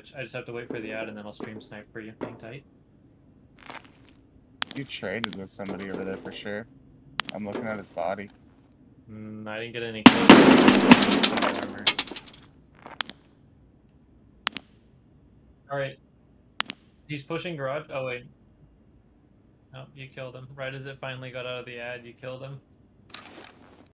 Twitch. I just have to wait for the ad and then I'll stream snipe for you. Hang tight. You traded with somebody over there for sure. I'm looking at his body. I didn't get any kills. Alright. He's pushing garage. Oh, wait. No, you killed him. Right as it finally got out of the ad, you killed him.